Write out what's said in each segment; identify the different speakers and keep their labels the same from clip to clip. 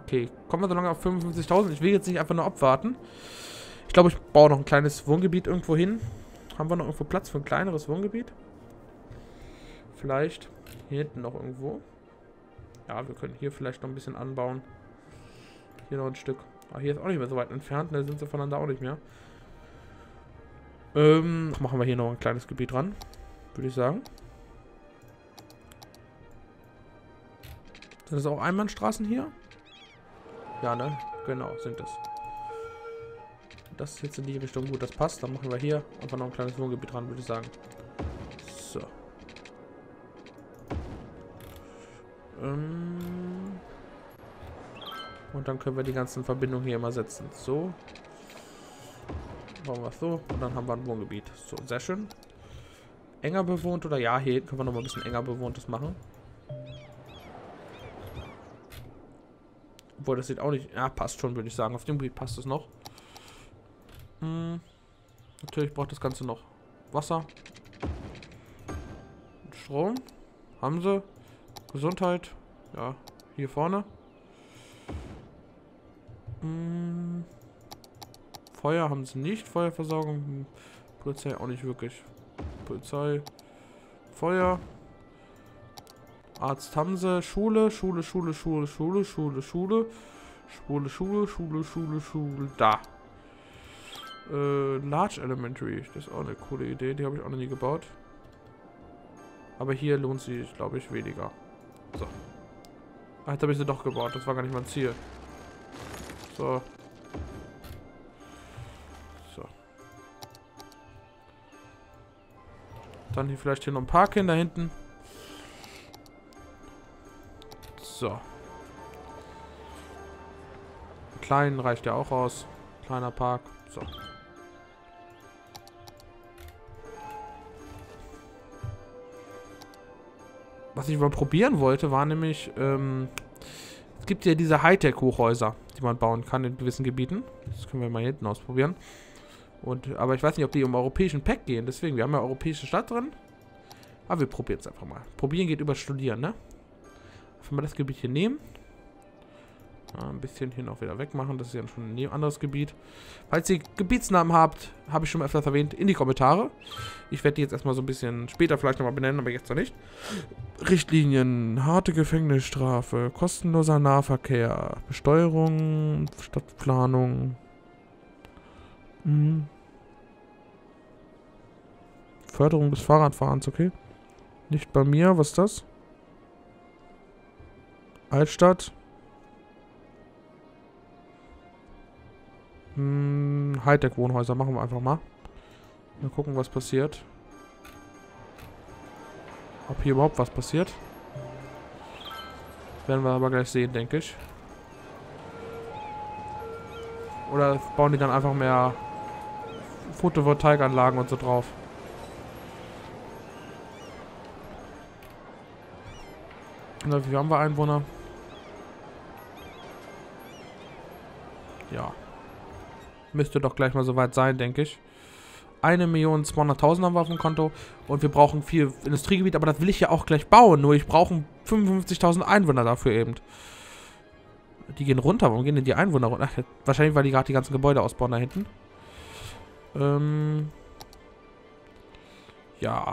Speaker 1: Okay, kommen wir so lange auf 55.000. Ich will jetzt nicht einfach nur abwarten. Ich glaube, ich baue noch ein kleines Wohngebiet irgendwo hin. Haben wir noch irgendwo Platz für ein kleineres Wohngebiet? Vielleicht hier hinten noch irgendwo. Ja, wir können hier vielleicht noch ein bisschen anbauen. Hier noch ein Stück. Ah, hier ist auch nicht mehr so weit entfernt. Da sind sie voneinander auch nicht mehr. Machen wir hier noch ein kleines Gebiet dran. Würde ich sagen. Sind das auch Einbahnstraßen hier? Ja, ne? Genau, sind es. Das ist jetzt in die Richtung gut, das passt. Dann machen wir hier einfach noch ein kleines Wohngebiet dran, würde ich sagen. So. Und dann können wir die ganzen Verbindungen hier immer setzen. So. Machen wir es so. Und dann haben wir ein Wohngebiet. So, sehr schön. Enger bewohnt oder ja, hier können wir noch mal ein bisschen enger bewohntes machen. Obwohl, das sieht auch nicht... Ja, passt schon, würde ich sagen. Auf dem Gebiet passt es noch. Natürlich braucht das Ganze noch Wasser. Strom. Haben sie. Gesundheit. Ja, hier vorne. Feuer haben sie nicht. Feuerversorgung. Polizei auch nicht wirklich. Polizei. Feuer. Arzt haben sie. Schule. Schule. Da. Large Elementary. Das ist auch eine coole Idee. Die habe ich auch noch nie gebaut. Aber hier lohnt sich, glaube ich, weniger. So. Ah, jetzt habe ich sie doch gebaut. Das war gar nicht mein Ziel. So. So. Dann hier vielleicht hier noch ein Park hin, da hinten. So. Kleinen reicht ja auch aus. Kleiner Park. So. Was ich mal probieren wollte, war nämlich, es gibt ja diese Hightech-Hochhäuser, die man bauen kann in gewissen Gebieten. Das können wir mal hier hinten ausprobieren. Aber ich weiß nicht, ob die um europäischen Pack gehen. Deswegen, wir haben ja europäische Stadt drin. Aber wir probieren es einfach mal. Probieren geht über Studieren, ne? Wenn wir das Gebiet hier nehmen. Ein bisschen hier noch wieder wegmachen. Das ist ja schon ein anderes Gebiet. Falls ihr Gebietsnamen habt, habe ich schon mal öfters erwähnt, in die Kommentare. Ich werde die jetzt erstmal so ein bisschen später vielleicht nochmal benennen, aber jetzt noch nicht. Richtlinien, harte Gefängnisstrafe, kostenloser Nahverkehr, Besteuerung, Stadtplanung. Förderung des Fahrradfahrens, okay. Nicht bei mir, was ist das? Altstadt. Hightech-Wohnhäuser machen wir einfach mal. Mal gucken, was passiert. Ob hier überhaupt was passiert. Werden wir aber gleich sehen, denke ich. Oder bauen die dann einfach mehr Photovoltaikanlagen und so drauf. Na, wie haben wir Einwohner? Ja. Müsste doch gleich mal soweit sein, denke ich. 1.200.000 haben wir auf dem Konto. Und wir brauchen viel Industriegebiet, aber das will ich ja auch gleich bauen. Nur ich brauche 55.000 Einwohner dafür eben. Die gehen runter. Warum gehen denn die Einwohner runter? Ach, wahrscheinlich, weil die gerade die ganzen Gebäude ausbauen da hinten. Ja.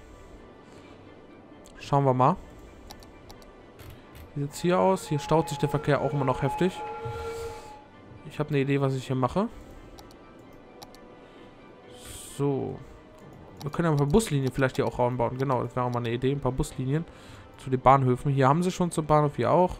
Speaker 1: Schauen wir mal. Wie sieht es hier aus? Hier staut sich der Verkehr auch immer noch heftig. Ich habe eine Idee, was ich hier mache. So. Wir können ja ein paar Buslinien vielleicht hier auch ranbauen. Genau, das wäre mal eine Idee. Ein paar Buslinien zu den Bahnhöfen. Hier haben sie schon zum Bahnhof, hier auch.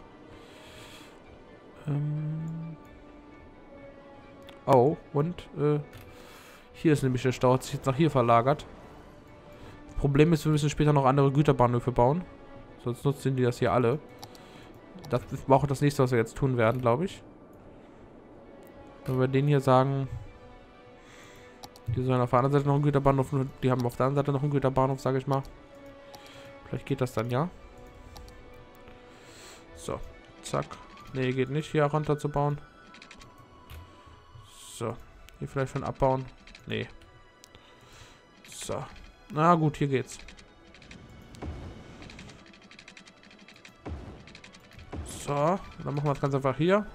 Speaker 1: Oh, und hier ist nämlich der Stau. Hat sich jetzt nach hier verlagert. Das Problem ist, wir müssen später noch andere Güterbahnhöfe bauen. Sonst nutzen die das hier alle. Das ist auch das nächste, was wir jetzt tun werden, glaube ich. Wenn wir denen hier sagen, die sollen auf der anderen Seite noch einen Güterbahnhof, die haben auf der anderen Seite noch einen Güterbahnhof, sage ich mal. Vielleicht geht das dann, ja. So, zack. Ne, geht nicht, hier runter zu bauen. So, hier vielleicht schon abbauen. Nee. So. Na gut, hier geht's. So, dann machen wir das ganz einfach hier.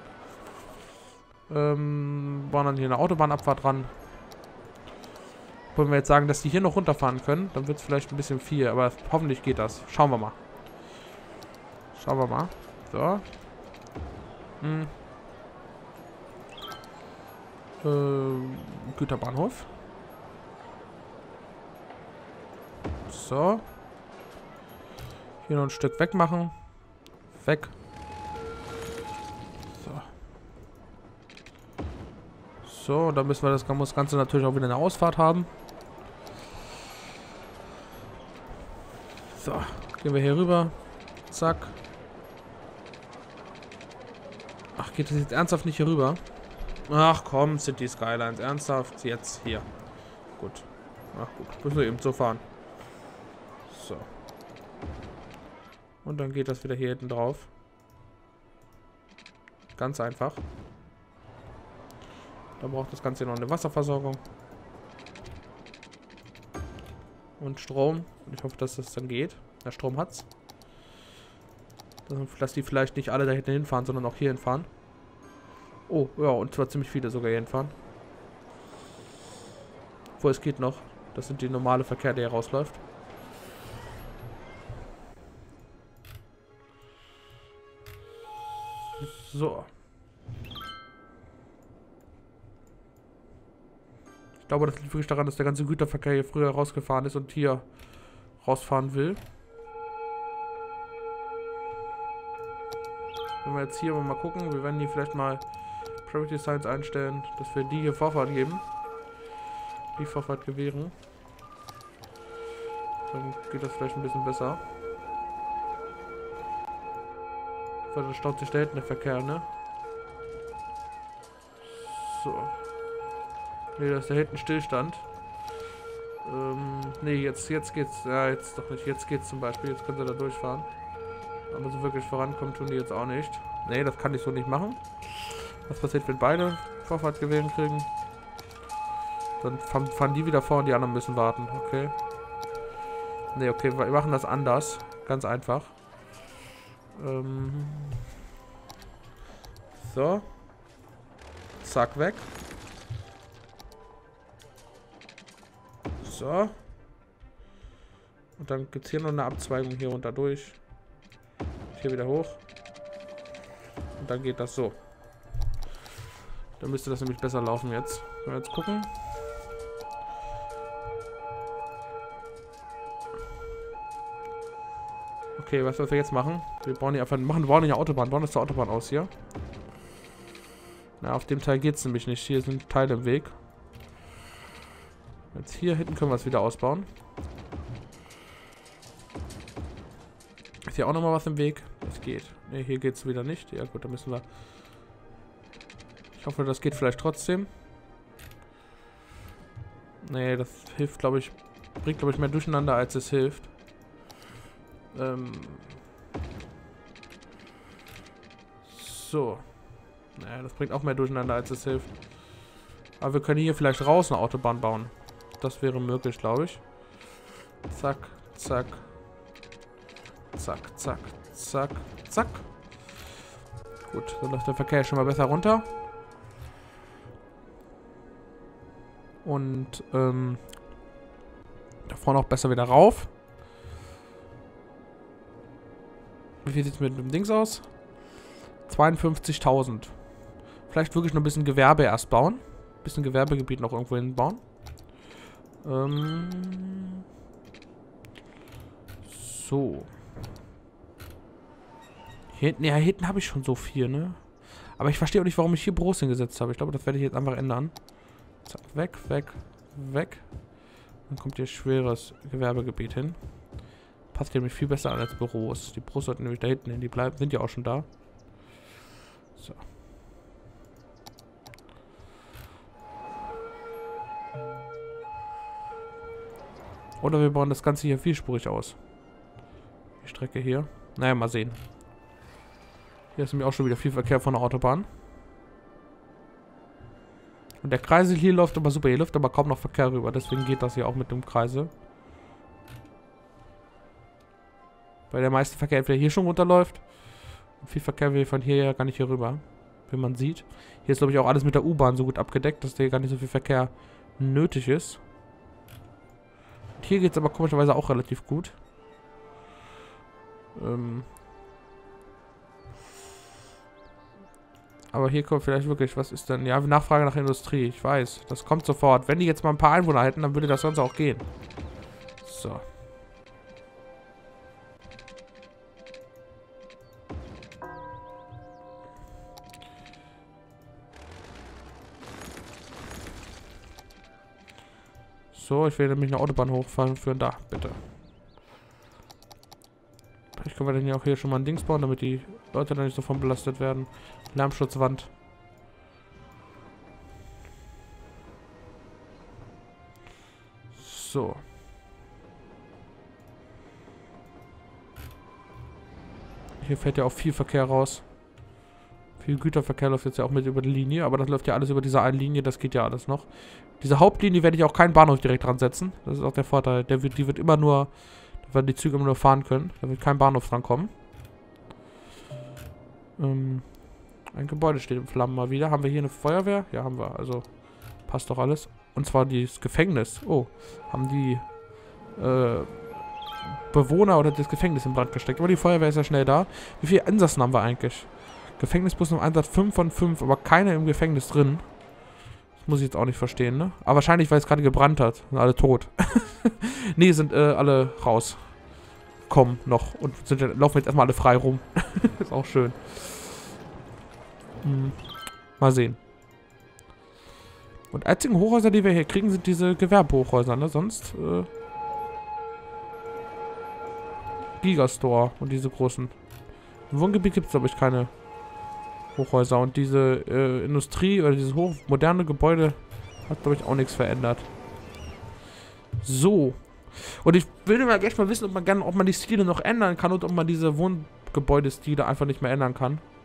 Speaker 1: Bauen dann hier eine Autobahnabfahrt dran. Wollen wir jetzt sagen, dass die hier noch runterfahren können, dann wird es vielleicht ein bisschen viel, aber hoffentlich geht das. Schauen wir mal. Schauen wir mal. So. Güterbahnhof. So. Hier noch ein Stück wegmachen. Weg. So, dann müssen wir das Ganze natürlich auch wieder eine Ausfahrt haben. So, gehen wir hier rüber. Zack. Ach, geht das jetzt ernsthaft nicht hier rüber? Ach komm, City Skylines. Ernsthaft? Jetzt hier. Gut. Ach gut, müssen wir eben so fahren. So. Und dann geht das wieder hier hinten drauf. Ganz einfach. Da braucht das Ganze noch eine Wasserversorgung. Und Strom. Und ich hoffe, dass das dann geht. Der Strom hat's. Dass die vielleicht nicht alle da hinten hinfahren, sondern auch hier hinfahren. Oh, ja, und zwar ziemlich viele sogar hier hinfahren. Obwohl, es geht noch. Das sind die normale Verkehr, der hier rausläuft. So. Ich glaube, das liegt wirklich daran, dass der ganze Güterverkehr hier früher rausgefahren ist und hier rausfahren will. Wenn wir jetzt hier mal gucken, wir werden hier vielleicht mal Priority Signs einstellen, dass wir die hier Vorfahrt geben. Die Vorfahrt gewähren. Dann geht das vielleicht ein bisschen besser. Weil da staut sich da hinten der Verkehr, ne? So. Ne, da ist da hinten Stillstand. Ne, jetzt geht's. Ja, jetzt doch nicht. Jetzt geht's zum Beispiel. Jetzt können sie da durchfahren. Aber so wirklich vorankommen tun die jetzt auch nicht. Ne, das kann ich so nicht machen. Was passiert, wenn beide Vorfahrt gewähren kriegen? Dann fahren die wieder vor und die anderen müssen warten. Okay. Ne, okay, wir machen das anders. Ganz einfach. So. Zack, weg. So. Und dann gibt es hier noch eine Abzweigung hier runter durch. Hier wieder hoch. Und dann geht das so. Dann müsste das nämlich besser laufen jetzt. Wenn wir jetzt gucken. Okay, was wir jetzt machen? Wir bauen hier einfach, bauen hier eine Autobahn, bauen das zur Autobahn aus hier. Na, auf dem Teil geht es nämlich nicht. Hier sind Teile im Weg. Jetzt hier hinten können wir es wieder ausbauen. Ist hier auch nochmal was im Weg? Das geht. Ne, hier geht es wieder nicht. Ja gut, dann müssen wir... Ich hoffe, das geht vielleicht trotzdem. Ne, das hilft, glaube ich... Bringt, glaube ich, mehr Durcheinander, als es hilft. So. Naja, das bringt auch mehr Durcheinander, als es hilft. Aber wir können hier vielleicht raus eine Autobahn bauen. Das wäre möglich, glaube ich. Zack, zack. Zack, zack, zack, zack. Gut, dann läuft der Verkehr schon mal besser runter. Und, da vorne auch besser wieder rauf. Wie viel sieht es mit dem Dings aus? 52.000. Vielleicht wirklich noch ein bisschen Gewerbe erst bauen. Ein bisschen Gewerbegebiet noch irgendwo hinbauen. So. Hier hinten, ja, hinten habe ich schon so viel, ne? Aber ich verstehe auch nicht, warum ich hier Büros hingesetzt habe. Ich glaube, das werde ich jetzt einfach ändern. Zack, weg, weg, weg. Dann kommt hier schweres Gewerbegebiet hin. Passt nämlich viel besser an als Büros. Die Büros sollten nämlich da hinten hin. Die bleiben, sind ja auch schon da. So. Oder wir bauen das Ganze hier vielspurig aus. Die Strecke hier. Naja, mal sehen. Hier ist nämlich auch schon wieder viel Verkehr von der Autobahn. Und der Kreisel hier läuft aber super. Hier läuft aber kaum noch Verkehr rüber. Deswegen geht das hier auch mit dem Kreisel. Weil der meiste Verkehr entweder hier schon runterläuft Viel Verkehr will von hier ja gar nicht hier rüber. Wie man sieht. Hier ist, glaube ich, auch alles mit der U-Bahn so gut abgedeckt, dass hier gar nicht so viel Verkehr nötig ist. Und hier geht es aber komischerweise auch relativ gut. Aber hier kommt vielleicht wirklich, was ist denn? Ja, Nachfrage nach Industrie, ich weiß. Das kommt sofort. Wenn die jetzt mal ein paar Einwohner hätten, dann würde das sonst auch gehen. So. So, ich will nämlich eine Autobahn hochfahren für da, bitte. Vielleicht können wir dann ja auch hier schon mal ein Dings bauen, damit die Leute dann nicht so von belastet werden. Lärmschutzwand. So. Hier fährt ja auch viel Verkehr raus. Viel Güterverkehr läuft jetzt ja auch mit über die Linie, aber das läuft ja alles über diese eine Linie, das geht ja alles noch. Diese Hauptlinie werde ich auch keinen Bahnhof direkt dran setzen. Das ist auch der Vorteil. Die wird immer nur, da werden die Züge immer nur fahren können. Da wird kein Bahnhof dran kommen. Ein Gebäude steht in Flammen mal wieder. Haben wir hier eine Feuerwehr? Ja, haben wir. Also passt doch alles. Und zwar das Gefängnis. Oh, haben die Bewohner oder das Gefängnis in Brand gesteckt. Aber die Feuerwehr ist ja schnell da. Wie viele Insassen haben wir eigentlich? Gefängnisbus im Einsatz 5 von 5, aber keiner im Gefängnis drin. Das muss ich jetzt auch nicht verstehen, ne? Aber wahrscheinlich, weil es gerade gebrannt hat. Sind alle tot. Nee, sind alle raus. Kommen noch. Und laufen jetzt erstmal alle frei rum. Ist auch schön. Mal sehen. Und einzigen Hochhäuser, die wir hier kriegen, sind diese Gewerbehochhäuser, ne? Sonst, Gigastore und diese großen. Im Wohngebiet gibt es, glaube ich, keine Hochhäuser. Und diese Industrie oder dieses moderne Gebäude hat, glaube ich, auch nichts verändert. So. Und ich will mal wissen, ob man die Stile noch ändern kann und ob man diese Wohngebäudestile einfach nicht mehr ändern kann.